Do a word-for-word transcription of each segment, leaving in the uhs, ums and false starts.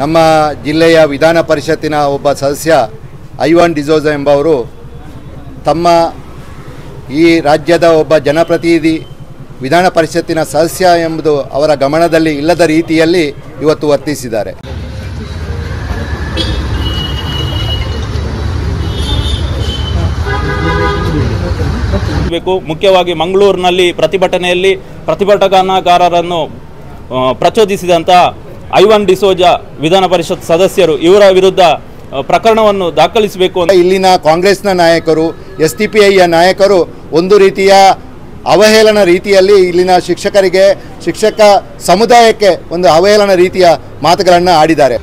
ನಮ್ಮ ಜಿಲ್ಲೆಯ ವಿಧಾನ ಪರಿಷತ್ತಿನ ಒಬ್ಬ ಸದಸ್ಯ ಐವಾನ್ ಡಿಸೋಜ ಎಂಬವರು ತಮ್ಮ ಈ ರಾಜ್ಯದ ಒಬ್ಬ ಜನಪ್ರತಿನಿಧಿ ವಿಧಾನ ಪರಿಷತ್ತಿನ ಸದಸ್ಯ ಎಂಬುದು ಅವರ ಗಮನದಲ್ಲಿ ಇಲ್ಲದ ರೀತಿಯಲ್ಲಿ ಇವತ್ತು ವರ್ತಿಸಿದ್ದಾರೆ. ಮುಖ್ಯವಾಗಿ ಮಂಗಳೂರಿನಲ್ಲಿ ಪ್ರತಿಭಟನೆಯಲ್ಲಿ ಪ್ರತಿಭಟನಾಕಾರರನ್ನು ಪ್ರಚೋದಿಸಿದಂಥ ಐವಾನ್ ಡಿಸೋಜ ವಿಧಾನ ಪರಿಷತ್ ಸದಸ್ಯರು ಇವರ ವಿರುದ್ಧ ಪ್ರಕರಣವನ್ನು ದಾಖಲಿಸಬೇಕು ಅಂತ ಇಲ್ಲಿನ ಕಾಂಗ್ರೆಸ್ನ ನಾಯಕರು, ಎಸ್ ಡಿ ಪಿ ಐಯ ನಾಯಕರು ಒಂದು ರೀತಿಯ ಅವಹೇಳನ ರೀತಿಯಲ್ಲಿ ಇಲ್ಲಿನ ಶಿಕ್ಷಕರಿಗೆ, ಶಿಕ್ಷಕ ಸಮುದಾಯಕ್ಕೆ ಒಂದು ಅವಹೇಳನ ರೀತಿಯ ಮಾತುಗಳನ್ನು ಆಡಿದ್ದಾರೆ.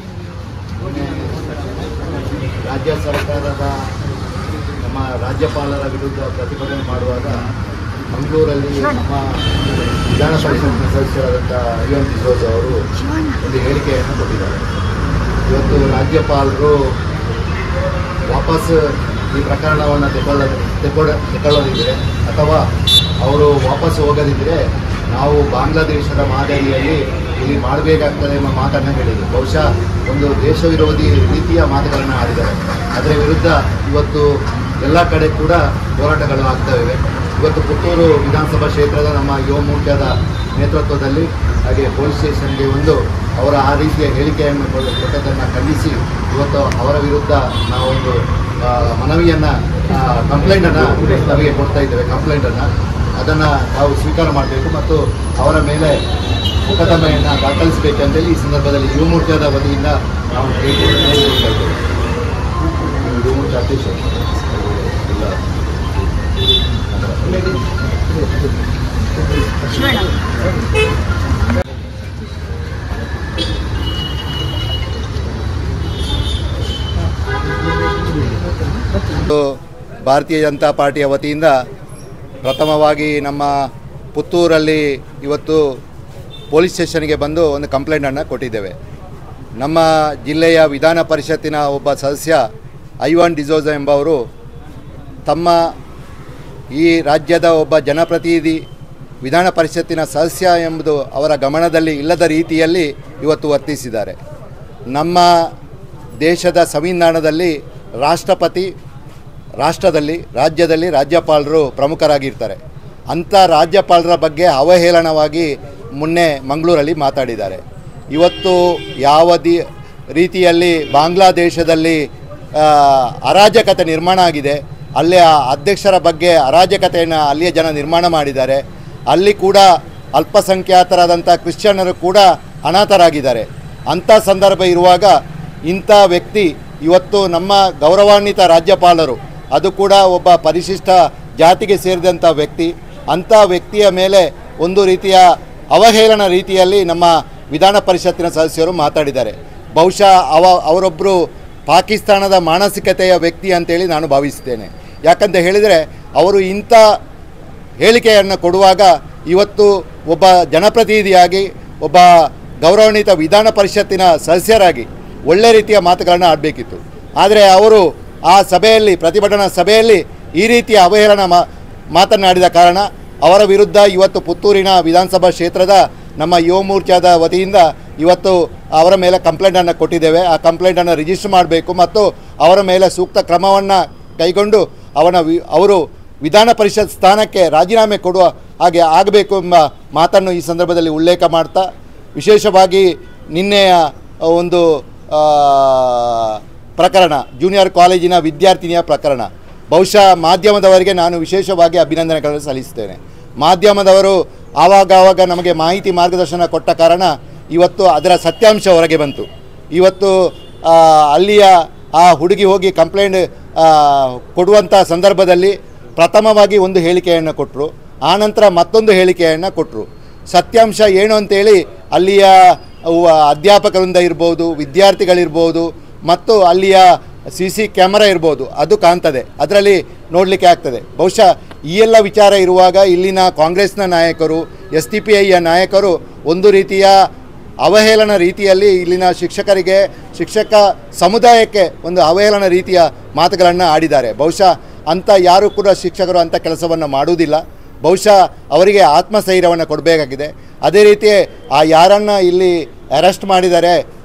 ರಾಜ್ಯ ಸರ್ಕಾರದ ನಮ್ಮ ರಾಜ್ಯಪಾಲರ ವಿರುದ್ಧ ಪ್ರತಿಭಟನೆ ಮಾಡುವಾಗ ಮಂಗಳೂರಲ್ಲಿ ನಮ್ಮ ವಿಧಾನ ಪರಿಷತ್ನ ಸದಸ್ಯರಾದಂಥ ಐವಾನ್ ಡಿಸೋಜ ಅವರು ಒಂದು ಹೇಳಿಕೆಯನ್ನು ಕೊಟ್ಟಿದ್ದಾರೆ. ಇವತ್ತು ರಾಜ್ಯಪಾಲರು ವಾಪಸ್ ಈ ಪ್ರಕರಣವನ್ನು ತೆಗೊಳ್ಳ ತೆಗೊಳ್ಳ ತೆಗೊಳ್ಳೋದಿದ್ದರೆ ಅಥವಾ ಅವರು ವಾಪಸ್ ಹೋಗೋದಿದ್ದರೆ ನಾವು ಬಾಂಗ್ಲಾದೇಶದ ಮಾದರಿಯಲ್ಲಿ ಇಲ್ಲಿ ಮಾಡಬೇಕಾಗ್ತದೆ ಎಂಬ ಮಾತನ್ನು ಹೇಳಿದರು. ಬಹುಶಃ ಒಂದು ದೇಶ ವಿರೋಧಿ ರೀತಿಯ ಮಾತುಗಳನ್ನು ಆಡಿದ್ದಾರೆ. ಅದರ ವಿರುದ್ಧ ಇವತ್ತು ಎಲ್ಲ ಕಡೆ ಕೂಡ ಹೋರಾಟಗಳು ಆಗ್ತವೆ. ಇವತ್ತು ಪುತ್ತೂರು ವಿಧಾನಸಭಾ ಕ್ಷೇತ್ರದ ನಮ್ಮ ಯುವ ಮೋರ್ಚಾದ ನೇತೃತ್ವದಲ್ಲಿ ಹಾಗೆ ಪೊಲೀಸ್ ಸ್ಟೇಷನ್ಗೆ ಒಂದು ಅವರ ಆ ರೀತಿಯ ಹೇಳಿಕೆಯನ್ನು ಕೊಟ್ಟದ್ದನ್ನು ಖಂಡಿಸಿ ಇವತ್ತು ಅವರ ವಿರುದ್ಧ ನಾವೊಂದು ಮನವಿಯನ್ನು ಕಂಪ್ಲೇಂಟನ್ನು ನಮಗೆ ಕೊಡ್ತಾ ಇದ್ದೇವೆ. ಕಂಪ್ಲೇಂಟನ್ನು ಅದನ್ನು ನಾವು ಸ್ವೀಕಾರ ಮಾಡಬೇಕು ಮತ್ತು ಅವರ ಮೇಲೆ ಮೊಕದ್ದಮೆಯನ್ನು ದಾಖಲಿಸಬೇಕಂತೇಳಿ ಈ ಸಂದರ್ಭದಲ್ಲಿ ಯುವ ಮೋರ್ಚಾದ ವತಿಯಿಂದ ನಾವು ಯುವ ಮೋರ್ಚಾ ಅಧ್ಯಕ್ಷ ಭಾರತೀಯ ಜನತಾ ಪಾರ್ಟಿಯ ವತಿಯಿಂದ ಪ್ರಥಮವಾಗಿ ನಮ್ಮ ಪುತ್ತೂರಲ್ಲಿ ಇವತ್ತು ಪೊಲೀಸ್ ಸ್ಟೇಷನ್ಗೆ ಬಂದು ಒಂದು ಕಂಪ್ಲೇಂಟನ್ನು ಕೊಟ್ಟಿದ್ದೇವೆ. ನಮ್ಮ ಜಿಲ್ಲೆಯ ವಿಧಾನ ಪರಿಷತ್ತಿನ ಒಬ್ಬ ಸದಸ್ಯ ಐವಾನ್ ಡಿಸೋಜ ಎಂಬವರು ತಮ್ಮ ಈ ರಾಜ್ಯದ ಒಬ್ಬ ಜನಪ್ರತಿನಿಧಿ ವಿಧಾನ ಪರಿಷತ್ತಿನ ಸದಸ್ಯ ಎಂಬುದು ಅವರ ಗಮನದಲ್ಲಿ ಇಲ್ಲದ ರೀತಿಯಲ್ಲಿ ಇವತ್ತು ವರ್ತಿಸಿದ್ದಾರೆ. ನಮ್ಮ ದೇಶದ ಸಂವಿಧಾನದಲ್ಲಿ ರಾಷ್ಟ್ರಪತಿ, ರಾಷ್ಟ್ರದಲ್ಲಿ ರಾಜ್ಯದಲ್ಲಿ ರಾಜ್ಯಪಾಲರು ಪ್ರಮುಖರಾಗಿರ್ತಾರೆ. ಅಂಥ ರಾಜ್ಯಪಾಲರ ಬಗ್ಗೆ ಅವಹೇಳನವಾಗಿ ಮೊನ್ನೆ ಮಂಗಳೂರಲ್ಲಿ ಮಾತಾಡಿದ್ದಾರೆ. ಇವತ್ತು ಯಾವ ದಿ ರೀತಿಯಲ್ಲಿ ಬಾಂಗ್ಲಾದೇಶದಲ್ಲಿ ಅರಾಜಕತೆ ನಿರ್ಮಾಣ ಆಗಿದೆ, ಅಲ್ಲಿಯ ಅಧ್ಯಕ್ಷರ ಬಗ್ಗೆ ಅರಾಜಕತೆಯನ್ನು ಅಲ್ಲಿಯ ಜನ ನಿರ್ಮಾಣ ಮಾಡಿದ್ದಾರೆ. ಅಲ್ಲಿ ಕೂಡ ಅಲ್ಪಸಂಖ್ಯಾತರಾದಂಥ ಕ್ರಿಶ್ಚಿಯನ್ನರು ಕೂಡ ಅನಾಥರಾಗಿದ್ದಾರೆ. ಅಂಥ ಸಂದರ್ಭ ಇರುವಾಗ ಇಂಥ ವ್ಯಕ್ತಿ ಇವತ್ತು ನಮ್ಮ ಗೌರವಾನ್ವಿತ ರಾಜ್ಯಪಾಲರು, ಅದು ಕೂಡ ಒಬ್ಬ ಪರಿಶಿಷ್ಟ ಜಾತಿಗೆ ಸೇರಿದಂಥ ವ್ಯಕ್ತಿ, ಅಂಥ ವ್ಯಕ್ತಿಯ ಮೇಲೆ ಒಂದು ರೀತಿಯ ಅವಹೇಳನ ರೀತಿಯಲ್ಲಿ ನಮ್ಮ ವಿಧಾನ ಪರಿಷತ್ತಿನ ಸದಸ್ಯರು ಮಾತಾಡಿದ್ದಾರೆ. ಬಹುಶಃ ಅವ ಅವರೊಬ್ಬರು ಪಾಕಿಸ್ತಾನದ ಮಾನಸಿಕತೆಯ ವ್ಯಕ್ತಿ ಅಂತೇಳಿ ನಾನು ಭಾವಿಸ್ತೇನೆ. ಯಾಕಂತ ಹೇಳಿದರೆ ಅವರು ಇಂಥ ಹೇಳಿಕೆಯನ್ನು ಕೊಡುವಾಗ ಇವತ್ತು ಒಬ್ಬ ಜನಪ್ರತಿನಿಧಿಯಾಗಿ, ಒಬ್ಬ ಗೌರವಾನ್ವಿತ ವಿಧಾನ ಪರಿಷತ್ತಿನ ಸದಸ್ಯರಾಗಿ ಒಳ್ಳೆ ರೀತಿಯ ಮಾತುಗಳನ್ನು ಆಡಬೇಕಿತ್ತು. ಆದರೆ ಅವರು ಆ ಸಭೆಯಲ್ಲಿ, ಪ್ರತಿಭಟನಾ ಸಭೆಯಲ್ಲಿ ಈ ರೀತಿಯ ಅವಹೇಳನ ಮಾ ಮಾತನಾಡಿದ ಕಾರಣ ಅವರ ವಿರುದ್ಧ ಇವತ್ತು ಪುತ್ತೂರಿನ ವಿಧಾನಸಭಾ ಕ್ಷೇತ್ರದ ನಮ್ಮ ಯುವ ಮೋರ್ಚಾದ ವತಿಯಿಂದ ಇವತ್ತು ಅವರ ಮೇಲೆ ಕಂಪ್ಲೇಂಟನ್ನು ಕೊಟ್ಟಿದ್ದೇವೆ. ಆ ಕಂಪ್ಲೇಂಟನ್ನು ರಿಜಿಸ್ಟರ್ ಮಾಡಬೇಕು ಮತ್ತು ಅವರ ಮೇಲೆ ಸೂಕ್ತ ಕ್ರಮವನ್ನು ಕೈಗೊಂಡು ಅವನ ವಿ ಅವರು ವಿಧಾನ ಪರಿಷತ್ ಸ್ಥಾನಕ್ಕೆ ರಾಜೀನಾಮೆ ಕೊಡುವ ಹಾಗೆ ಆಗಬೇಕು ಎಂಬ ಮಾತನ್ನು ಈ ಸಂದರ್ಭದಲ್ಲಿ ಉಲ್ಲೇಖ ಮಾಡ್ತಾ, ವಿಶೇಷವಾಗಿ ನಿನ್ನೆಯ ಒಂದು ಪ್ರಕರಣ, ಜೂನಿಯರ್ ಕಾಲೇಜಿನ ವಿದ್ಯಾರ್ಥಿನಿಯ ಪ್ರಕರಣ, ಬಹುಶಃ ಮಾಧ್ಯಮದವರಿಗೆ ನಾನು ವಿಶೇಷವಾಗಿ ಅಭಿನಂದನೆಗಳನ್ನು ಸಲ್ಲಿಸ್ತೇನೆ. ಮಾಧ್ಯಮದವರು ಆವಾಗ ಆವಾಗ ನಮಗೆ ಮಾಹಿತಿ ಮಾರ್ಗದರ್ಶನ ಕೊಟ್ಟ ಕಾರಣ ಇವತ್ತು ಅದರ ಸತ್ಯಾಂಶ ಹೊರಗೆ ಬಂತು. ಇವತ್ತು ಅಲ್ಲಿಯ ಆ ಹುಡುಗಿ ಹೋಗಿ ಕಂಪ್ಲೇಂಟ್ ಕೊಡುವಂಥ ಸಂದರ್ಭದಲ್ಲಿ ಪ್ರಥಮವಾಗಿ ಒಂದು ಹೇಳಿಕೆಯನ್ನು ಕೊಟ್ಟರು, ಆನಂತರ ಮತ್ತೊಂದು ಹೇಳಿಕೆಯನ್ನು ಕೊಟ್ಟರು. ಸತ್ಯಾಂಶ ಏನು ಅಂತೇಳಿ ಅಲ್ಲಿಯ ಅಧ್ಯಾಪಕರಿಂದ ಇರ್ಬೋದು, ವಿದ್ಯಾರ್ಥಿಗಳಿರ್ಬೋದು ಮತ್ತು ಅಲ್ಲಿಯ ಸಿ ಸಿ ಕ್ಯಾಮರಾ ಇರ್ಬೋದು, ಅದು ಕಾಣ್ತದೆ, ಅದರಲ್ಲಿ ನೋಡಲಿಕ್ಕೆ ಆಗ್ತದೆ. ಬಹುಶಃ ಈ ಎಲ್ಲ ವಿಚಾರ ಇರುವಾಗ ಇಲ್ಲಿನ ಕಾಂಗ್ರೆಸ್ನ ನಾಯಕರು, ಎಸ್ ಡಿ ಪಿ ಐಯ ನಾಯಕರು ಒಂದು ರೀತಿಯ ಅವಹೇಳನ ರೀತಿಯಲ್ಲಿ ಇಲ್ಲಿನ ಶಿಕ್ಷಕರಿಗೆ, ಶಿಕ್ಷಕ ಸಮುದಾಯಕ್ಕೆ ಒಂದು ಅವಹೇಳನ ರೀತಿಯ ಮಾತುಗಳನ್ನು ಆಡಿದ್ದಾರೆ. ಬಹುಶಃ ಅಂಥ ಯಾರೂ ಕೂಡ ಶಿಕ್ಷಕರು ಅಂಥ ಕೆಲಸವನ್ನು ಮಾಡುವುದಿಲ್ಲ. ಬಹುಶಃ ಅವರಿಗೆ ಆತ್ಮಸ್ಥೈರ್ಯವನ್ನು ಕೊಡಬೇಕಾಗಿದೆ. ಅದೇ ರೀತಿ ಆ ಯಾರನ್ನು ಇಲ್ಲಿ ಅರೆಸ್ಟ್ ಮಾಡಿದ್ದಾರೆ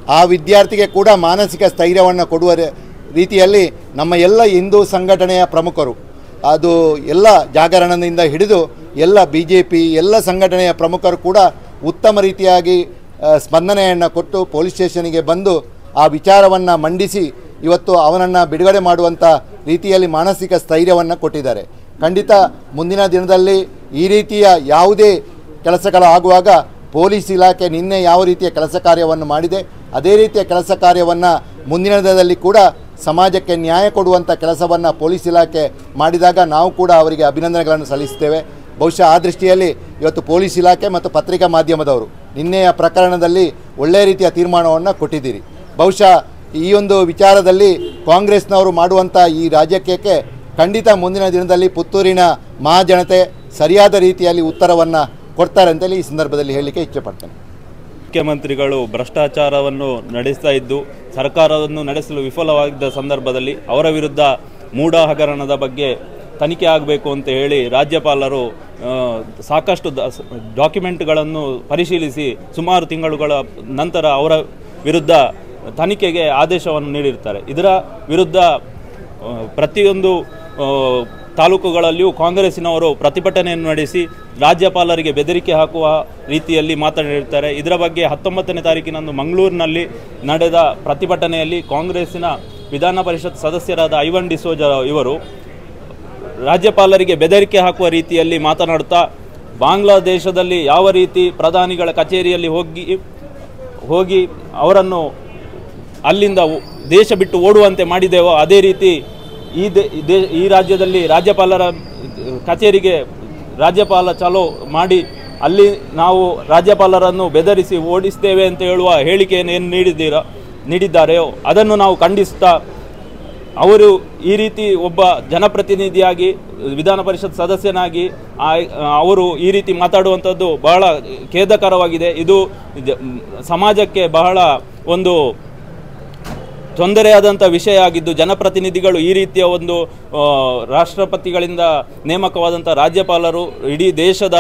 ಆ ವಿದ್ಯಾರ್ಥಿಗೆ ಕೂಡ ಮಾನಸಿಕ ಸ್ಥೈರ್ಯವನ್ನು ಕೊಡುವ ರೀತಿಯಲ್ಲಿ ನಮ್ಮ ಎಲ್ಲ ಹಿಂದೂ ಸಂಘಟನೆಯ ಪ್ರಮುಖರು, ಅದು ಎಲ್ಲ ಜಾಗರಣದಿಂದ ಹಿಡಿದು ಎಲ್ಲ ಬಿ ಜೆ ಪಿ ಎಲ್ಲ ಸಂಘಟನೆಯ ಪ್ರಮುಖರು ಕೂಡ ಉತ್ತಮ ರೀತಿಯಾಗಿ ಸ್ಪಂದನೆಯನ್ನು ಕೊಟ್ಟು ಪೊಲೀಸ್ ಸ್ಟೇಷನಿಗೆ ಬಂದು ಆ ವಿಚಾರವನ್ನು ಮಂಡಿಸಿ ಇವತ್ತು ಅವನನ್ನು ಬಿಡುಗಡೆ ಮಾಡುವಂಥ ರೀತಿಯಲ್ಲಿ ಮಾನಸಿಕ ಸ್ಥೈರ್ಯವನ್ನು ಕೊಟ್ಟಿದ್ದಾರೆ. ಖಂಡಿತ ಮುಂದಿನ ದಿನದಲ್ಲಿ ಈ ರೀತಿಯ ಯಾವುದೇ ಕೆಲಸಗಳಾಗುವಾಗ ಪೊಲೀಸ್ ಇಲಾಖೆ ನಿನ್ನೆ ಯಾವ ರೀತಿಯ ಕೆಲಸ ಕಾರ್ಯವನ್ನು ಮಾಡಿದೆ ಅದೇ ರೀತಿಯ ಕೆಲಸ ಕಾರ್ಯವನ್ನು ಮುಂದಿನ ದಿನದಲ್ಲಿ ಕೂಡ ಸಮಾಜಕ್ಕೆ ನ್ಯಾಯ ಕೊಡುವಂಥ ಕೆಲಸವನ್ನು ಪೊಲೀಸ್ ಇಲಾಖೆ ಮಾಡಿದಾಗ ನಾವು ಕೂಡ ಅವರಿಗೆ ಅಭಿನಂದನೆಗಳನ್ನು ಸಲ್ಲಿಸ್ತೇವೆ. ಬಹುಶಃ ಆ ದೃಷ್ಟಿಯಲ್ಲಿ ಇವತ್ತು ಪೊಲೀಸ್ ಇಲಾಖೆ ಮತ್ತು ಪತ್ರಿಕಾ ಮಾಧ್ಯಮದವರು ನಿನ್ನೆಯ ಪ್ರಕರಣದಲ್ಲಿ ಒಳ್ಳೆಯ ರೀತಿಯ ತೀರ್ಮಾನವನ್ನು ಕೊಟ್ಟಿದ್ದೀರಿ. ಬಹುಶಃ ಈ ಒಂದು ವಿಚಾರದಲ್ಲಿ ಕಾಂಗ್ರೆಸ್ನವರು ಮಾಡುವಂಥ ಈ ರಾಜಕೀಯಕ್ಕೆ ಖಂಡಿತ ಮುಂದಿನ ದಿನದಲ್ಲಿ ಪುತ್ತೂರಿನ ಮಹಾಜನತೆ ಸರಿಯಾದ ರೀತಿಯಲ್ಲಿ ಉತ್ತರವನ್ನು ಕೊಡ್ತಾರೆ ಅಂತೇಳಿ ಈ ಸಂದರ್ಭದಲ್ಲಿ ಹೇಳಲಿಕ್ಕೆ ಇಚ್ಛೆಪಡ್ತೇನೆ. ಮುಖ್ಯಮಂತ್ರಿಗಳು ಭ್ರಷ್ಟಾಚಾರವನ್ನು ನಡೆಸ್ತಾ ಇದ್ದು ಸರ್ಕಾರವನ್ನು ನಡೆಸಲು ವಿಫಲವಾಗಿದ್ದ ಸಂದರ್ಭದಲ್ಲಿ ಅವರ ವಿರುದ್ಧ ಮೂಢ ಹಗರಣದ ಬಗ್ಗೆ ತನಿಖೆ ಆಗಬೇಕು ಅಂತ ಹೇಳಿ ರಾಜ್ಯಪಾಲರು ಸಾಕಷ್ಟು ಡಾಕ್ಯುಮೆಂಟ್ಗಳನ್ನು ಪರಿಶೀಲಿಸಿ ಸುಮಾರು ತಿಂಗಳುಗಳ ನಂತರ ಅವರ ವಿರುದ್ಧ ತನಿಖೆಗೆ ಆದೇಶವನ್ನು ನೀಡಿರ್ತಾರೆ. ಇದರ ವಿರುದ್ಧ ಪ್ರತಿಯೊಂದು ತಾಲೂಕುಗಳಲ್ಲಿಯೂ ಕಾಂಗ್ರೆಸ್ಸಿನವರು ಪ್ರತಿಭಟನೆಯನ್ನು ನಡೆಸಿ ರಾಜ್ಯಪಾಲರಿಗೆ ಬೆದರಿಕೆ ಹಾಕುವ ರೀತಿಯಲ್ಲಿ ಮಾತನಾಡಿರ್ತಾರೆ. ಇದರ ಬಗ್ಗೆ ಹತ್ತೊಂಬತ್ತನೇ ತಾರೀಕಿನಂದು ಮಂಗಳೂರಿನಲ್ಲಿ ನಡೆದ ಪ್ರತಿಭಟನೆಯಲ್ಲಿ ಕಾಂಗ್ರೆಸ್ಸಿನ ವಿಧಾನ ಪರಿಷತ್ ಸದಸ್ಯರಾದ ಐವನ್ ಡಿಸೋಜ ಇವರು ರಾಜ್ಯಪಾಲರಿಗೆ ಬೆದರಿಕೆ ಹಾಕುವ ರೀತಿಯಲ್ಲಿ ಮಾತನಾಡುತ್ತಾ ಬಾಂಗ್ಲಾದೇಶದಲ್ಲಿ ಯಾವ ರೀತಿ ಪ್ರಧಾನಿಗಳ ಕಚೇರಿಯಲ್ಲಿ ಹೋಗಿ ಹೋಗಿ ಅವರನ್ನು ಅಲ್ಲಿಂದ ದೇಶ ಬಿಟ್ಟು ಓಡುವಂತೆ ಮಾಡಿದೆವೋ ಅದೇ ರೀತಿ ಈ ದೇ ಈ ರಾಜ್ಯದಲ್ಲಿ ರಾಜ್ಯಪಾಲರ ಕಚೇರಿಗೆ ರಾಜ್ಯಪಾಲ ಚಾಲೋ ಮಾಡಿ ಅಲ್ಲಿ ನಾವು ರಾಜ್ಯಪಾಲರನ್ನು ಬೆದರಿಸಿ ಓಡಿಸ್ತೇವೆ ಅಂತ ಹೇಳುವ ಹೇಳಿಕೆಯನ್ನು ಏನು ನೀಡಿದ್ದೀರ ನೀಡಿದ್ದಾರೆಯೋ ಅದನ್ನು ನಾವು ಖಂಡಿಸ್ತಾ ಅವರು ಈ ರೀತಿ ಒಬ್ಬ ಜನಪ್ರತಿನಿಧಿಯಾಗಿ ವಿಧಾನ ಪರಿಷತ್ ಸದಸ್ಯನಾಗಿ ಅವರು ಈ ರೀತಿ ಮಾತಾಡುವಂಥದ್ದು ಬಹಳ ಖೇದಕರವಾಗಿದೆ. ಇದು ಸಮಾಜಕ್ಕೆ ಬಹಳ ಒಂದು ತೊಂದರೆಯಾದಂಥ ವಿಷಯ ಆಗಿದ್ದು ಜನಪ್ರತಿನಿಧಿಗಳು ಈ ರೀತಿಯ ಒಂದು ರಾಷ್ಟ್ರಪತಿಗಳಿಂದ ನೇಮಕವಾದಂಥ ರಾಜ್ಯಪಾಲರು ಇಡೀ ದೇಶದ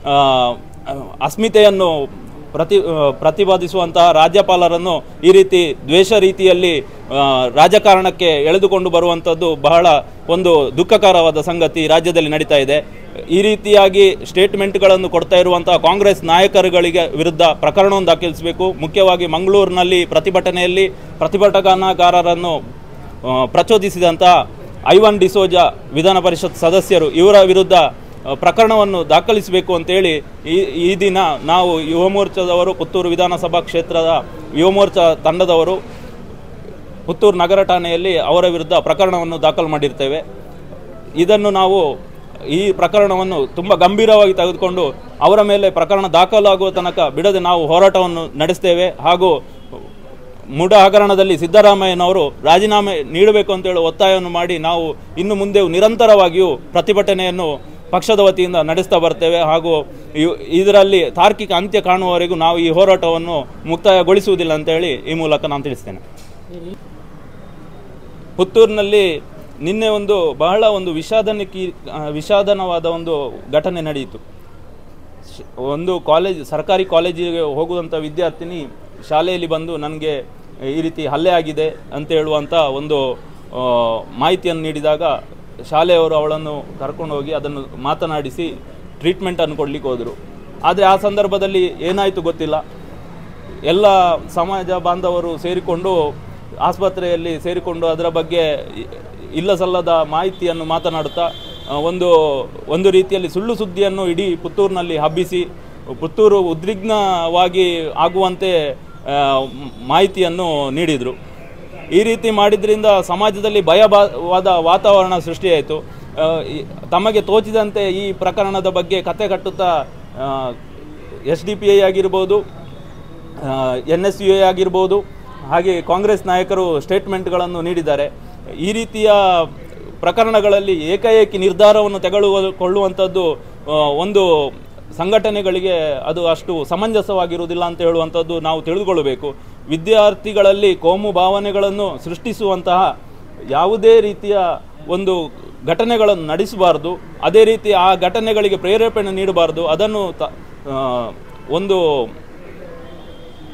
ಅಸ್ಮಿತೆಯನ್ನು ಪ್ರತಿ ಪ್ರತಿಪಾದಿಸುವಂತಹ ರಾಜ್ಯಪಾಲರನ್ನು ಈ ರೀತಿ ದ್ವೇಷ ರೀತಿಯಲ್ಲಿ ರಾಜಕಾರಣಕ್ಕೆ ಎಳೆದುಕೊಂಡು ಬರುವಂಥದ್ದು ಬಹಳ ಒಂದು ದುಃಖಕರವಾದ ಸಂಗತಿ ರಾಜ್ಯದಲ್ಲಿ ನಡೀತಾ ಇದೆ. ಈ ರೀತಿಯಾಗಿ ಸ್ಟೇಟ್ಮೆಂಟ್ಗಳನ್ನು ಕೊಡ್ತಾ ಇರುವಂತಹ ಕಾಂಗ್ರೆಸ್ ನಾಯಕರುಗಳಿಗೆ ವಿರುದ್ಧ ಪ್ರಕರಣವನ್ನು ದಾಖಲಿಸಬೇಕು. ಮುಖ್ಯವಾಗಿ ಮಂಗಳೂರಿನಲ್ಲಿ ಪ್ರತಿಭಟನೆಯಲ್ಲಿ ಪ್ರತಿಭಟನಾಕಾರರನ್ನು ಪ್ರಚೋದಿಸಿದಂಥ ಐವನ್ ಡಿಸೋಜ ವಿಧಾನ ಪರಿಷತ್ ಸದಸ್ಯರು ಇವರ ವಿರುದ್ಧ ಪ್ರಕರಣವನ್ನು ದಾಖಲಿಸಬೇಕು ಅಂತೇಳಿ ಈ ಈ ದಿನ ನಾವು ಯುವ ಮೋರ್ಚಾದವರು ಪುತ್ತೂರು ವಿಧಾನಸಭಾ ಕ್ಷೇತ್ರದ ಯುವ ಮೋರ್ಚಾ ತಂಡದವರು ಪುತ್ತೂರು ನಗರ ಠಾಣೆಯಲ್ಲಿ ಅವರ ವಿರುದ್ಧ ಪ್ರಕರಣವನ್ನು ದಾಖಲು ಮಾಡಿರ್ತೇವೆ. ಇದನ್ನು ನಾವು ಈ ಪ್ರಕರಣವನ್ನು ತುಂಬ ಗಂಭೀರವಾಗಿ ತೆಗೆದುಕೊಂಡು ಅವರ ಮೇಲೆ ಪ್ರಕರಣ ದಾಖಲಾಗುವ ತನಕ ಬಿಡದೆ ನಾವು ಹೋರಾಟವನ್ನು ನಡೆಸ್ತೇವೆ. ಹಾಗೂ ಮೂಢ ಹಗರಣದಲ್ಲಿ ಸಿದ್ದರಾಮಯ್ಯನವರು ರಾಜೀನಾಮೆ ನೀಡಬೇಕು ಅಂತೇಳಿ ಒತ್ತಾಯವನ್ನು ಮಾಡಿ ನಾವು ಇನ್ನು ಮುಂದೆ ನಿರಂತರವಾಗಿಯೂ ಪ್ರತಿಭಟನೆಯನ್ನು ಪಕ್ಷದ ವತಿಯಿಂದ ನಡೆಸ್ತಾ ಬರ್ತೇವೆ. ಹಾಗೂ ಇದರಲ್ಲಿ ತಾರ್ಕಿಕ ಅಂತ್ಯ ಕಾಣುವವರೆಗೂ ನಾವು ಈ ಹೋರಾಟವನ್ನು ಮುಕ್ತಾಯಗೊಳಿಸುವುದಿಲ್ಲ ಅಂತೇಳಿ ಈ ಮೂಲಕ ನಾನು ತಿಳಿಸ್ತೇನೆ. ಪುತ್ತೂರಿನಲ್ಲಿ ನಿನ್ನೆ ಒಂದು ಬಹಳ ಒಂದು ವಿಷಾದನಕಿ ವಿಷಾದನವಾದ ಒಂದು ಘಟನೆ ನಡೆಯಿತು. ಒಂದು ಕಾಲೇಜ್ ಸರ್ಕಾರಿ ಕಾಲೇಜಿಗೆ ಹೋಗುವಂಥ ವಿದ್ಯಾರ್ಥಿನಿ ಶಾಲೆಯಲ್ಲಿ ಬಂದು ನನಗೆ ಈ ರೀತಿ ಹಲ್ಲೆ ಆಗಿದೆ ಅಂತ ಹೇಳುವಂಥ ಒಂದು ಮಾಹಿತಿಯನ್ನು ನೀಡಿದಾಗ ಶಾಲೆಯವರು ಅವಳನ್ನು ಕರ್ಕೊಂಡು ಹೋಗಿ ಅದನ್ನು ಮಾತನಾಡಿಸಿ ಟ್ರೀಟ್ಮೆಂಟನ್ನು ಕೊಡಲಿಕ್ಕೆ ಹೋದರು. ಆದರೆ ಆ ಸಂದರ್ಭದಲ್ಲಿ ಏನಾಯಿತು ಗೊತ್ತಿಲ್ಲ. ಎಲ್ಲ ಸಮಾಜ ಬಾಂಧವರು ಸೇರಿಕೊಂಡು ಆಸ್ಪತ್ರೆಯಲ್ಲಿ ಸೇರಿಕೊಂಡು ಅದರ ಬಗ್ಗೆ ಇಲ್ಲ ಸಲ್ಲದ ಮಾಹಿತಿಯನ್ನು ಮಾತನಾಡುತ್ತಾ ಒಂದು ಒಂದು ರೀತಿಯಲ್ಲಿ ಸುಳ್ಳು ಸುದ್ದಿಯನ್ನು ಇಡೀ ಪುತ್ತೂರಿನಲ್ಲಿ ಹಬ್ಬಿಸಿ ಪುತ್ತೂರು ಉದ್ವಿಗ್ನವಾಗಿ ಆಗುವಂತೆ ಮಾಹಿತಿಯನ್ನು ನೀಡಿದರು. ಈ ರೀತಿ ಮಾಡಿದ್ರಿಂದ ಸಮಾಜದಲ್ಲಿ ಭಯವಾದ ವಾತಾವರಣ ಸೃಷ್ಟಿಯಾಯಿತು. ತಮಗೆ ತೋಚಿದಂತೆ ಈ ಪ್ರಕರಣದ ಬಗ್ಗೆ ಕತೆ ಕಟ್ಟುತ್ತಾ ಎಸ್ ಡಿ ಪಿ ಐ ಆಗಿರ್ಬೋದು, ಎನ್ ಎಸ್ ಯು ಎ ಆಗಿರ್ಬೋದು, ಹಾಗೆ ಕಾಂಗ್ರೆಸ್ ನಾಯಕರು ಸ್ಟೇಟ್ಮೆಂಟ್ಗಳನ್ನು ನೀಡಿದ್ದಾರೆ. ಈ ರೀತಿಯ ಪ್ರಕರಣಗಳಲ್ಲಿ ಏಕಾಏಕಿ ನಿರ್ಧಾರವನ್ನು ತೆಗೆದುಕೊಳ್ಳುವಂಥದ್ದು ಒಂದು ಸಂಘಟನೆಗಳಿಗೆ ಅದು ಅಷ್ಟು ಸಮಂಜಸವಾಗಿರುವುದಿಲ್ಲ ಅಂತ ಹೇಳುವಂಥದ್ದು ನಾವು ತಿಳಿದುಕೊಳ್ಳಬೇಕು. ವಿದ್ಯಾರ್ಥಿಗಳಲ್ಲಿ ಕೋಮು ಭಾವನೆಗಳನ್ನು ಸೃಷ್ಟಿಸುವಂತಹ ಯಾವುದೇ ರೀತಿಯ ಒಂದು ಘಟನೆಗಳನ್ನು ನಡೆಸಬಾರ್ದು. ಅದೇ ರೀತಿ ಆ ಘಟನೆಗಳಿಗೆ ಪ್ರೇರೇಪಣೆ ನೀಡಬಾರ್ದು. ಅದನ್ನು ತ ಒಂದು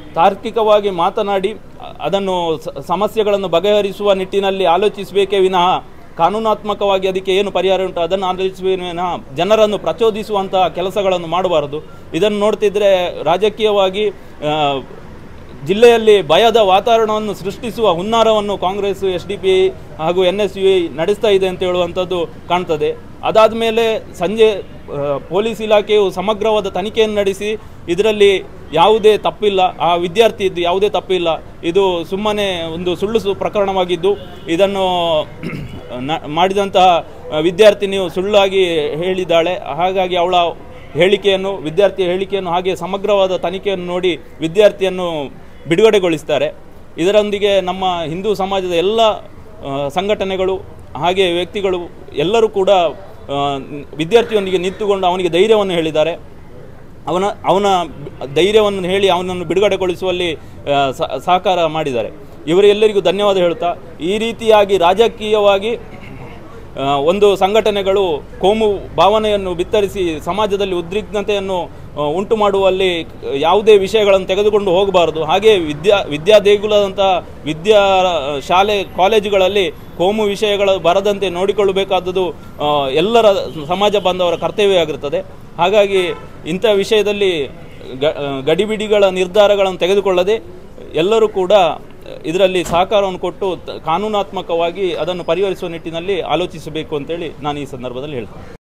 ತಾರ್ಕಿಕವಾಗಿ ಮಾತನಾಡಿ ಅದನ್ನು ಸಮಸ್ಯೆಗಳನ್ನು ಬಗೆಹರಿಸುವ ನಿಟ್ಟಿನಲ್ಲಿ ಆಲೋಚಿಸಬೇಕೇ ವಿನಃ ಕಾನೂನಾತ್ಮಕವಾಗಿ ಅದಕ್ಕೆ ಏನು ಪರಿಹಾರ ಉಂಟು ಅದನ್ನು ಆಲೋಚಿಸುವ ವಿನಃ ಜನರನ್ನು ಪ್ರಚೋದಿಸುವಂತಹ ಕೆಲಸಗಳನ್ನು ಮಾಡಬಾರದು. ಇದನ್ನು ನೋಡ್ತಿದ್ರೆ ರಾಜಕೀಯವಾಗಿ ಜಿಲ್ಲೆಯಲ್ಲಿ ಭಯದ ವಾತಾವರಣವನ್ನು ಸೃಷ್ಟಿಸುವ ಹುನ್ನಾರವನ್ನು Congress, S D P I ಹಾಗೂ ಎನ್ ಎಸ್ ಯು ಐ ನಡೆಸ್ತಾ ಇದೆ ಅಂತ ಹೇಳುವಂಥದ್ದು ಕಾಣ್ತದೆ. ಅದಾದ ಮೇಲೆ ಸಂಜೆ ಪೊಲೀಸ್ ಇಲಾಖೆಯು ಸಮಗ್ರವಾದ ತನಿಖೆಯನ್ನು ನಡೆಸಿ ಇದರಲ್ಲಿ ಯಾವುದೇ ತಪ್ಪಿಲ್ಲ, ಆ ವಿದ್ಯಾರ್ಥಿ ಇದ್ದು ಯಾವುದೇ ತಪ್ಪಿಲ್ಲ, ಇದು ಸುಮ್ಮನೆ ಒಂದು ಸುಳ್ಳು ಪ್ರಕರಣವಾಗಿದ್ದು ಇದನ್ನು ಮಾಡಿದಂತಹ ವಿದ್ಯಾರ್ಥಿನಿಯು ಸುಳ್ಳಾಗಿ ಹೇಳಿದ್ದಾಳೆ. ಹಾಗಾಗಿ ಅವಳ ಹೇಳಿಕೆಯನ್ನು ವಿದ್ಯಾರ್ಥಿಯ ಹೇಳಿಕೆಯನ್ನು ಹಾಗೆ ಸಮಗ್ರವಾದ ತನಿಖೆಯನ್ನು ನೋಡಿ ವಿದ್ಯಾರ್ಥಿಯನ್ನು ಬಿಡುಗಡೆಗೊಳಿಸ್ತಾರೆ. ಇದರೊಂದಿಗೆ ನಮ್ಮ ಹಿಂದೂ ಸಮಾಜದ ಎಲ್ಲ ಸಂಘಟನೆಗಳು ಹಾಗೆ ವ್ಯಕ್ತಿಗಳು ಎಲ್ಲರೂ ಕೂಡ ವಿದ್ಯಾರ್ಥಿಯೊಂದಿಗೆ ನಿಂತುಕೊಂಡು ಅವನಿಗೆ ಧೈರ್ಯವನ್ನು ಹೇಳಿದ್ದಾರೆ. ಅವನ ಅವನ ಧೈರ್ಯವನ್ನು ಹೇಳಿ ಅವನನ್ನು ಬಿಡುಗಡೆಗೊಳಿಸುವಲ್ಲಿ ಸಹಕಾರ ಮಾಡಿದ್ದಾರೆ. ಇವರೆಲ್ಲರಿಗೂ ಧನ್ಯವಾದ ಹೇಳುತ್ತಾ, ಈ ರೀತಿಯಾಗಿ ರಾಜಕೀಯವಾಗಿ ಒಂದು ಸಂಘಟನೆಗಳು ಕೋಮು ಭಾವನೆಯನ್ನು ಬಿತ್ತರಿಸಿ ಸಮಾಜದಲ್ಲಿ ಉದ್ವಿಗ್ನತೆಯನ್ನು ಉಂಟು ಮಾಡುವಲ್ಲಿ ಯಾವುದೇ ವಿಷಯಗಳನ್ನು ತೆಗೆದುಕೊಂಡು ಹೋಗಬಾರದು. ಹಾಗೆ ವಿದ್ಯಾ ವಿದ್ಯಾ ದೇಗುಲದಂಥ ವಿದ್ಯಾ ಶಾಲೆ ಕಾಲೇಜುಗಳಲ್ಲಿ ಕೋಮು ವಿಷಯಗಳು ಬರದಂತೆ ನೋಡಿಕೊಳ್ಳಬೇಕಾದದ್ದು ಎಲ್ಲರ ಸಮಾಜ ಬಾಂಧವರ ಕರ್ತವ್ಯ ಆಗಿರುತ್ತದೆ. ಹಾಗಾಗಿ ಇಂಥ ವಿಷಯದಲ್ಲಿ ಗಡಿಬಿಡಿಗಳ ನಿರ್ಧಾರಗಳನ್ನು ತೆಗೆದುಕೊಳ್ಳದೆ ಎಲ್ಲರೂ ಕೂಡ ಇದರಲ್ಲಿ ಸಹಕಾರವನ್ನು ಕೊಟ್ಟು ಕಾನೂನಾತ್ಮಕವಾಗಿ ಅದನ್ನು ಪರಿಹರಿಸುವ ನಿಟ್ಟಿನಲ್ಲಿ ಆಲೋಚಿಸಬೇಕು ಅಂತೇಳಿ ನಾನು ಈ ಸಂದರ್ಭದಲ್ಲಿ ಹೇಳ್ತೇನೆ.